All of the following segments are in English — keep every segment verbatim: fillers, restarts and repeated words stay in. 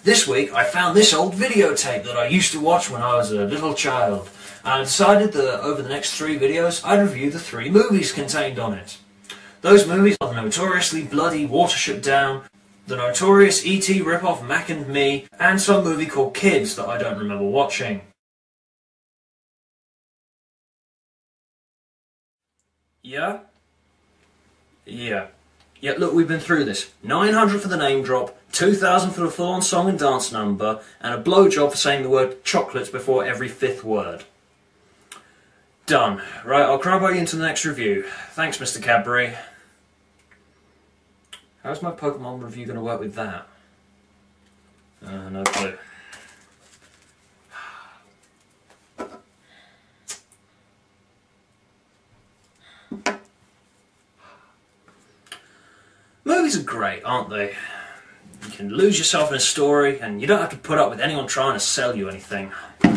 This week I found this old videotape that I used to watch when I was a little child, and I decided that over the next three videos I'd review the three movies contained on it. Those movies are the notoriously bloody Watership Down, the notorious E T ripoff Mac and Me, and some movie called Kids that I don't remember watching. Yeah? Yeah. Yeah, look, we've been through this. nine hundred for the name drop, two thousand for the full-on song and dance number, and a blowjob for saying the word chocolates before every fifth word. Done. Right, I'll cry about you into the next review. Thanks, Mister Cadbury. How's my Pokemon review going to work with that? Uh, no clue. Movies are great, aren't they? You can lose yourself in a story, and you don't have to put up with anyone trying to sell you anything.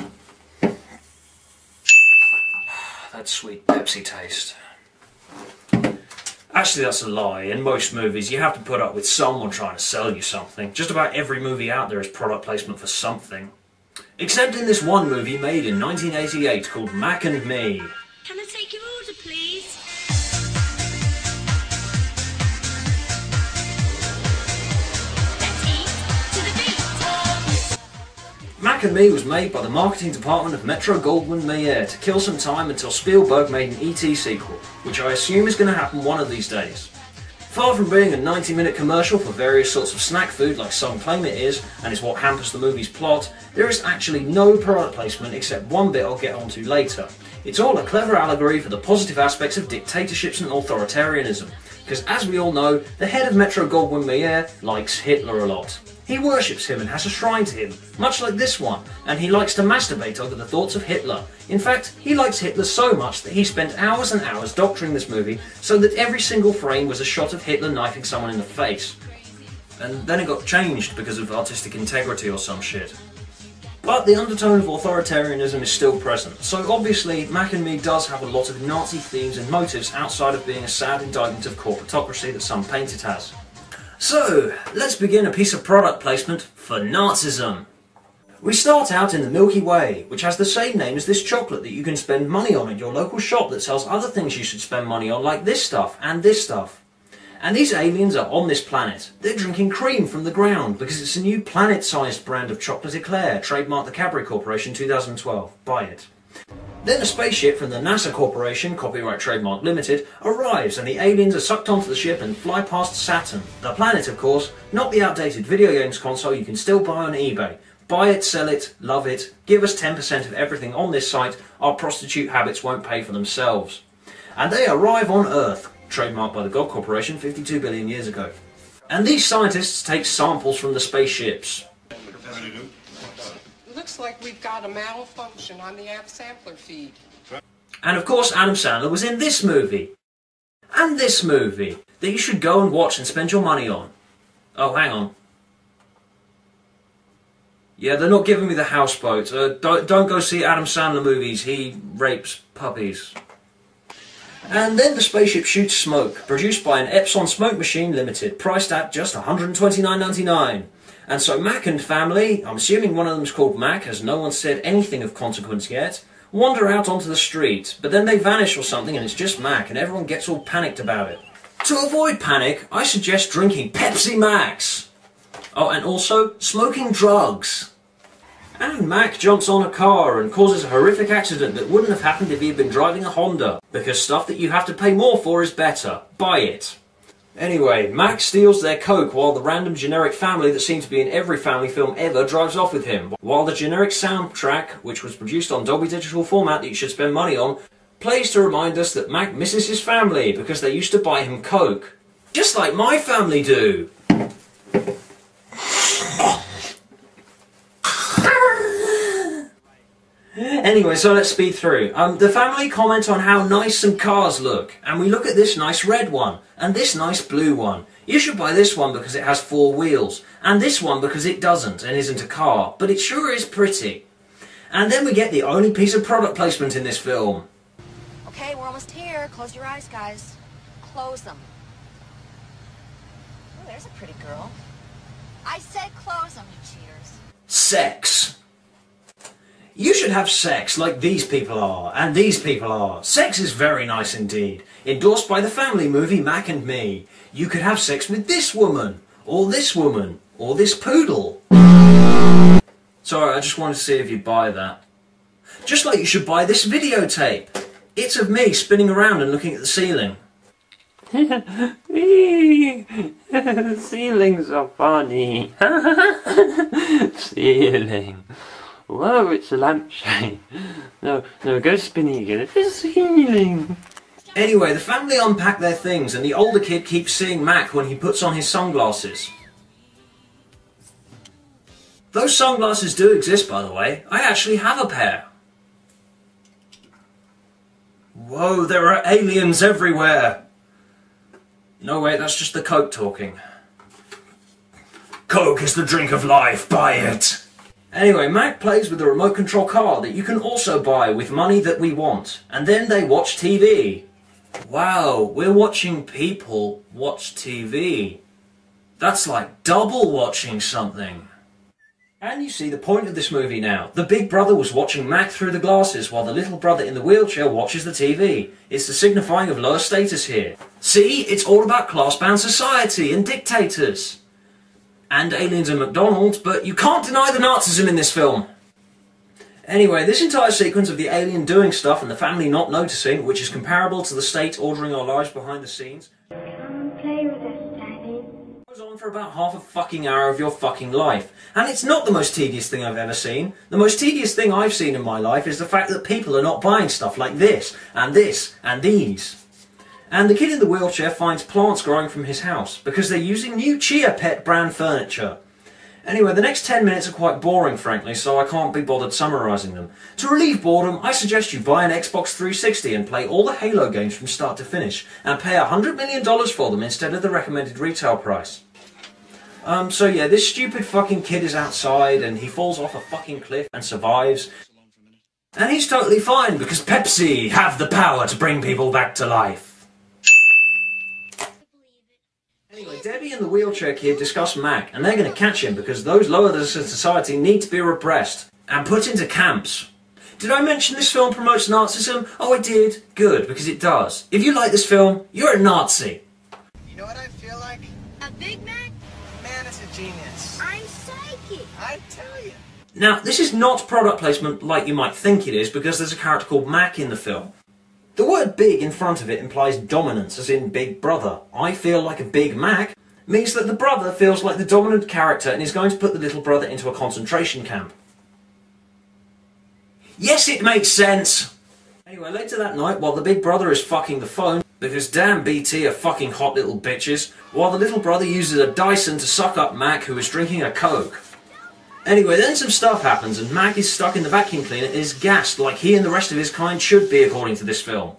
That sweet Pepsi taste. Actually, that's a lie. In most movies, you have to put up with someone trying to sell you something. Just about every movie out there is product placement for something. Except in this one movie made in nineteen eighty-eight called Mac and Me. Can I take your order, please? Mac and Me was made by the marketing department of Metro-Goldwyn-Mayer to kill some time until Spielberg made an E T sequel, which I assume is going to happen one of these days. Far from being a ninety minute commercial for various sorts of snack food like some claim it is, and is what hampers the movie's plot, there is actually no product placement except one bit I'll get onto later. It's all a clever allegory for the positive aspects of dictatorships and authoritarianism, because as we all know, the head of Metro-Goldwyn-Mayer likes Hitler a lot. He worships him and has a shrine to him, much like this one, and he likes to masturbate over the thoughts of Hitler. In fact, he likes Hitler so much that he spent hours and hours doctoring this movie so that every single frame was a shot of Hitler knifing someone in the face. And then it got changed because of artistic integrity or some shit. But the undertone of authoritarianism is still present, so obviously Mac and Me does have a lot of Nazi themes and motives outside of being a sad indictment of corporatocracy that some paint it as. So, let's begin a piece of product placement for Nazism. We start out in the Milky Way, which has the same name as this chocolate that you can spend money on at your local shop that sells other things you should spend money on, like this stuff and this stuff. And these aliens are on this planet. They're drinking cream from the ground because it's a new planet-sized brand of chocolate eclair, trademarked the Cadbury Corporation two thousand twelve. Buy it. Then a spaceship from the NASA Corporation, copyright trademark limited, arrives and the aliens are sucked onto the ship and fly past Saturn. The planet, of course, not the outdated video games console you can still buy on eBay. Buy it, sell it, love it, give us ten percent of everything on this site, our prostitute habits won't pay for themselves. And they arrive on Earth, trademarked by the God Corporation fifty-two billion years ago. And these scientists take samples from the spaceships. Looks like we've got a malfunction on the app sampler feed. And of course Adam Sandler was in this movie. And this movie. That you should go and watch and spend your money on. Oh, hang on. Yeah, they're not giving me the houseboat. Uh, don't, don't go see Adam Sandler movies. He rapes puppies. And then the spaceship shoots smoke, produced by an Epson Smoke Machine Limited, priced at just one hundred twenty-nine ninety-nine. And so Mac and family, I'm assuming one of them's called Mac as no one said anything of consequence yet, wander out onto the street, but then they vanish or something and it's just Mac and everyone gets all panicked about it. To avoid panic, I suggest drinking Pepsi Max. Oh, and also smoking drugs. And Mac jumps on a car and causes a horrific accident that wouldn't have happened if he had been driving a Honda, because stuff that you have to pay more for is better. Buy it. Anyway, Mac steals their Coke while the random generic family that seems to be in every family film ever drives off with him, while the generic soundtrack, which was produced on Dolby Digital format that you should spend money on, plays to remind us that Mac misses his family because they used to buy him Coke. Just like my family do. Anyway, so let's speed through. Um, the family comment on how nice some cars look, and we look at this nice red one, and this nice blue one. You should buy this one because it has four wheels, and this one because it doesn't and isn't a car, but it sure is pretty. And then we get the only piece of product placement in this film. Okay, we're almost here. Close your eyes, guys. Close them. Oh, there's a pretty girl. I said close them, you cheaters. Sex. You should have sex like these people are, and these people are. Sex is very nice indeed. Endorsed by the family movie Mac and Me. You could have sex with this woman, or this woman, or this poodle. Sorry, I just wanted to see if you'd buy that. Just like you should buy this videotape. It's of me spinning around and looking at the ceiling. Ceilings are funny. Ceiling. Whoa, it's a lampshade. No, no, go spinning again. It's a ceiling. Anyway, the family unpack their things and the older kid keeps seeing Mac when he puts on his sunglasses. Those sunglasses do exist, by the way. I actually have a pair. Whoa, there are aliens everywhere. No, wait, that's just the Coke talking. Coke is the drink of life, buy it! Anyway, Mac plays with a remote control car that you can also buy with money that we want. And then they watch T V. Wow, we're watching people watch T V. That's like double watching something. And you see the point of this movie now. The big brother was watching Mac through the glasses while the little brother in the wheelchair watches the T V. It's the signifying of lower status here. See, it's all about class-bound society and dictators. And aliens and Macdonalds, but you can't deny the Nazism in this film. Anyway, this entire sequence of the alien doing stuff and the family not noticing, which is comparable to the state ordering our lives behind the scenes, Come and play with us, Daddy. goes on for about half a fucking hour of your fucking life. And it's not the most tedious thing I've ever seen. The most tedious thing I've seen in my life is the fact that people are not buying stuff like this, and this, and these. And the kid in the wheelchair finds plants growing from his house, because they're using new Chia Pet brand furniture. Anyway, the next ten minutes are quite boring, frankly, so I can't be bothered summarising them. To relieve boredom, I suggest you buy an Xbox three sixty and play all the Halo games from start to finish, and pay one hundred million dollars for them instead of the recommended retail price. Um, so yeah, this stupid fucking kid is outside, and he falls off a fucking cliff and survives. And he's totally fine, because Pepsi have the power to bring people back to life. Anyway, Debbie and the wheelchair kid discuss Mac, and they're going to catch him because those lower to society need to be repressed and put into camps. Did I mention this film promotes Nazism? Oh, I did. Good, because it does. If you like this film, you're a Nazi. You know what I feel like? A Big Mac? Man is a genius. I'm psychic. I tell you. Now, this is not product placement like you might think it is, because there's a character called Mac in the film. The word big in front of it implies dominance, as in Big Brother. I feel like a Big Mac means that the brother feels like the dominant character and is going to put the little brother into a concentration camp. Yes, it makes sense! Anyway, later that night, while the big brother is fucking the phone, because damn B T are fucking hot little bitches, while the little brother uses a Dyson to suck up Mac, who is drinking a Coke. Anyway, then some stuff happens, and Mac is stuck in the vacuum cleaner and is gassed like he and the rest of his kind should be according to this film.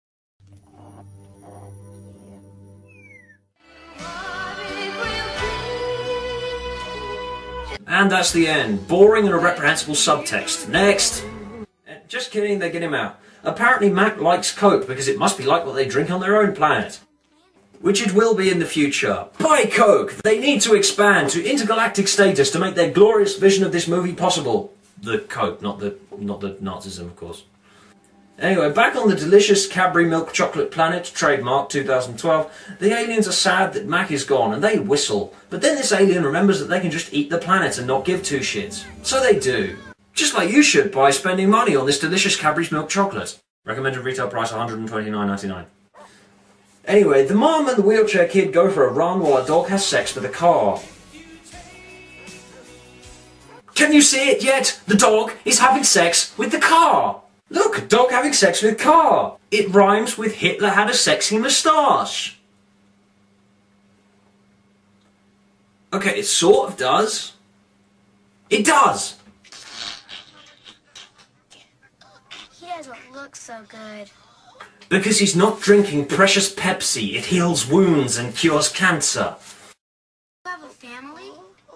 And that's the end. Boring and a reprehensible subtext. Next! Just kidding, they get him out. Apparently Mac likes Coke because it must be like what they drink on their own planet. Which it will be in the future. Buy Coke! They need to expand to intergalactic status to make their glorious vision of this movie possible. The Coke, not the not the Nazism, of course. Anyway, back on the delicious Cadbury milk chocolate planet, trademark two thousand twelve, the aliens are sad that Mac is gone and they whistle. But then this alien remembers that they can just eat the planet and not give two shits. So they do. Just like you should by spending money on this delicious Cadbury's milk chocolate. Recommended retail price one hundred twenty-nine ninety-nine. Anyway, the mom and the wheelchair kid go for a run while a dog has sex with a car. Can you see it yet? The dog is having sex with the car! Look, a dog having sex with car! It rhymes with Hitler had a sexy moustache. Okay, it sort of does. It does! He doesn't look so good. Because he's not drinking precious Pepsi. It heals wounds and cures cancer. You have a family?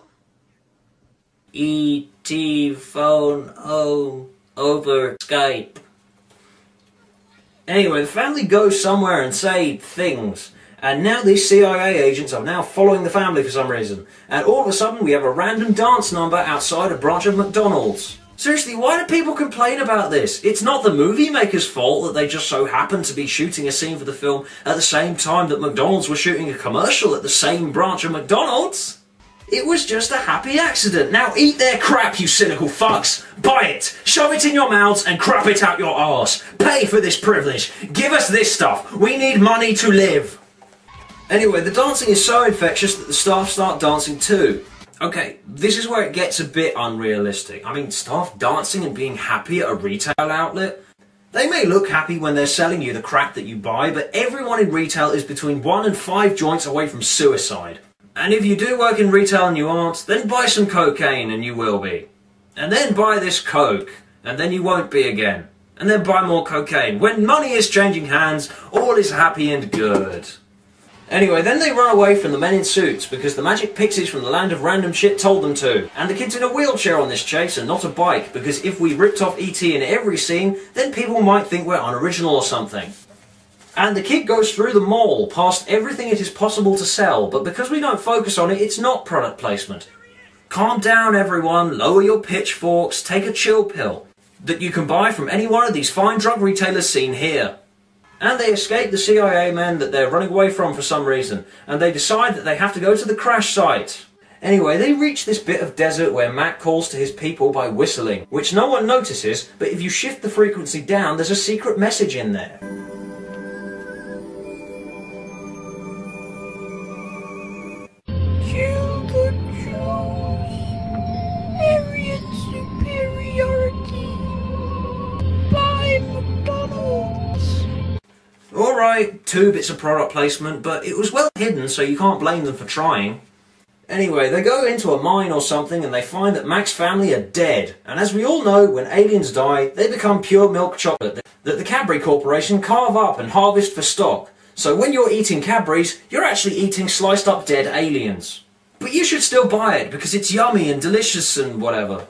E T phone home over Skype. Anyway, the family goes somewhere and say things. And now these C I A agents are now following the family for some reason. And all of a sudden we have a random dance number outside a branch of Macdonald's. Seriously, why do people complain about this? It's not the movie maker's fault that they just so happen to be shooting a scene for the film at the same time that McDonald's was shooting a commercial at the same branch of McDonald's. It was just a happy accident. Now eat their crap, you cynical fucks. Buy it, shove it in your mouths and crap it out your arse. Pay for this privilege. Give us this stuff. We need money to live. Anyway, the dancing is so infectious that the staff start dancing too. Okay, this is where it gets a bit unrealistic. I mean, staff dancing and being happy at a retail outlet? They may look happy when they're selling you the crap that you buy, but everyone in retail is between one and five joints away from suicide. And if you do work in retail and you aren't, then buy some cocaine and you will be. And then buy this coke, and then you won't be again. And then buy more cocaine. When money is changing hands, all is happy and good. Anyway, then they run away from the men in suits because the magic pixies from the land of random shit told them to. And the kid's in a wheelchair on this chase and not a bike, because if we ripped off E T in every scene, then people might think we're unoriginal or something. And the kid goes through the mall, past everything it is possible to sell, but because we don't focus on it, it's not product placement. Calm down everyone, lower your pitchforks, take a chill pill that you can buy from any one of these fine drug retailers seen here. And they escape the C I A men that they're running away from for some reason, and they decide that they have to go to the crash site. Anyway, they reach this bit of desert where Mac calls to his people by whistling, which no one notices, but if you shift the frequency down, there's a secret message in there. Kill the Jews. Aryan superiority. Buy McDonald's. Alright, two bits of product placement, but it was well hidden, so you can't blame them for trying. Anyway, they go into a mine or something and they find that Mac's family are dead. And as we all know, when aliens die, they become pure milk chocolate that the Cadbury Corporation carve up and harvest for stock. So when you're eating Cadbury's, you're actually eating sliced up dead aliens. But you should still buy it because it's yummy and delicious and whatever.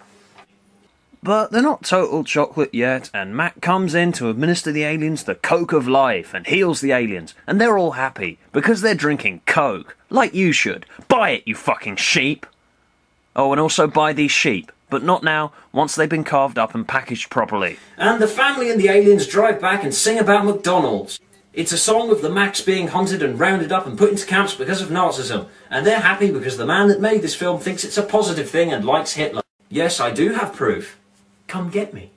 But they're not total chocolate yet, and Mac comes in to administer the aliens the Coke of life and heals the aliens, and they're all happy because they're drinking Coke, like you should. Buy it, you fucking sheep! Oh, and also buy these sheep, but not now, once they've been carved up and packaged properly. And the family and the aliens drive back and sing about McDonald's. It's a song of the Macs being hunted and rounded up and put into camps because of Nazism, and they're happy because the man that made this film thinks it's a positive thing and likes Hitler. Yes, I do have proof. Come get me.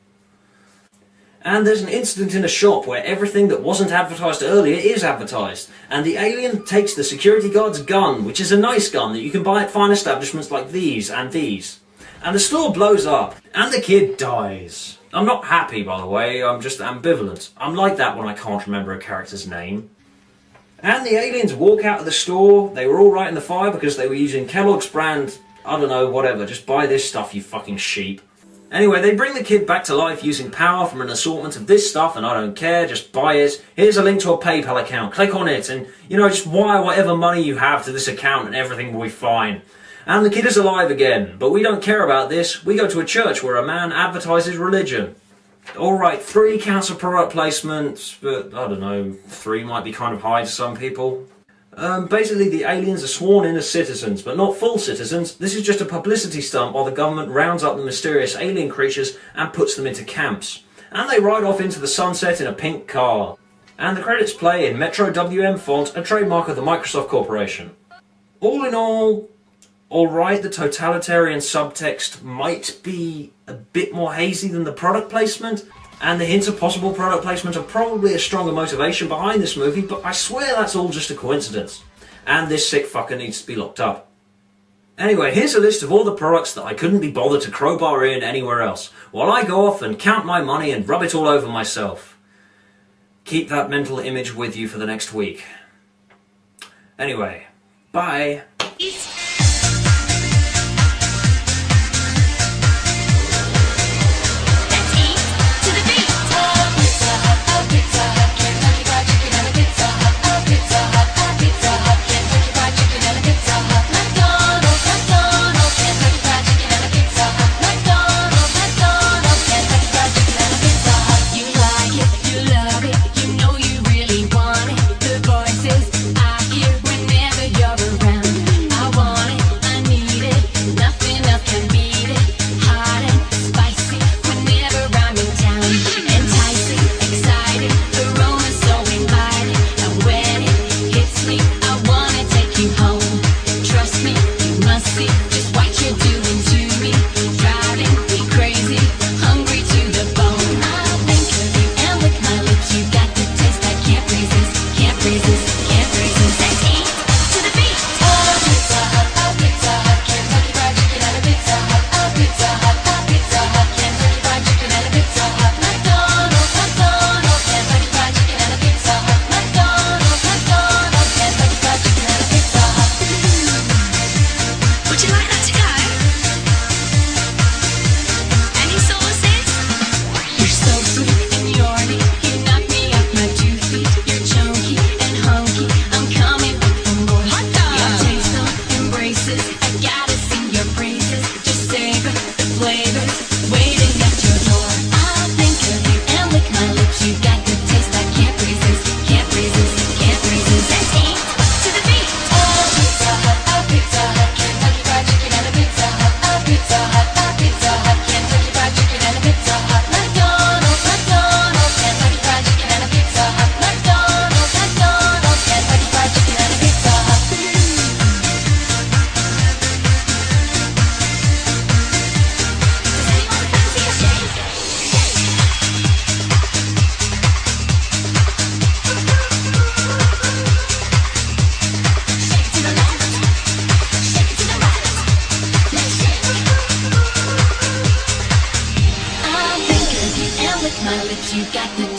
And there's an incident in a shop where everything that wasn't advertised earlier is advertised, and the alien takes the security guard's gun, which is a nice gun that you can buy at fine establishments like these and these. And the store blows up, and the kid dies. I'm not happy, by the way, I'm just ambivalent. I'm like that when I can't remember a character's name. And the aliens walk out of the store. They were all right in the fire because they were using Kellogg's brand, I don't know, whatever, just buy this stuff, you fucking sheep. Anyway, they bring the kid back to life using power from an assortment of this stuff, and I don't care, just buy it. Here's a link to a PayPal account, click on it, and, you know, just wire whatever money you have to this account and everything will be fine. And the kid is alive again, but we don't care about this. We go to a church where a man advertises religion. Alright, three counts of product placement, but, I don't know, three might be kind of high to some people. Um, basically, the aliens are sworn in as citizens, but not full citizens. This is just a publicity stunt while the government rounds up the mysterious alien creatures and puts them into camps. And they ride off into the sunset in a pink car. And the credits play in Metro W M font, a trademark of the Microsoft Corporation. All in all, alright, the totalitarian subtext might be a bit more hazy than the product placement, and the hints of possible product placement are probably a stronger motivation behind this movie, but I swear that's all just a coincidence. And this sick fucker needs to be locked up. Anyway, here's a list of all the products that I couldn't be bothered to crowbar in anywhere else, while I go off and count my money and rub it all over myself. Keep that mental image with you for the next week. Anyway, bye. You like it, you love it, you know you really want it. The voices but you got the